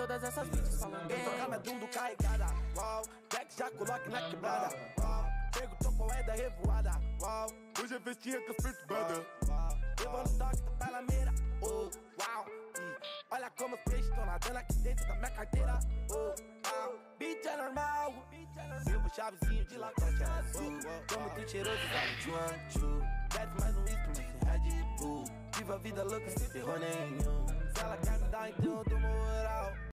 todas essas bitches falando Vem tocar minha dundo carregada, uau. Jack já coloque na quebrada, uau. Perguntou qual é da revoada, uau. Hoje é festinha com as perturbadas. Levando o toque da palameira, oh, uau. Olha como os peixes estão nadando aqui dentro da minha carteira, oh, uau. Beat é normal, vivo chavezinho de lacote azul. Tô muito cheiroso, sabe, tchuan, bebe mais um whisky, mas Red Bull. Viva a vida louca sem terror nenhum. Se ela quer me dar, então eu dou moral.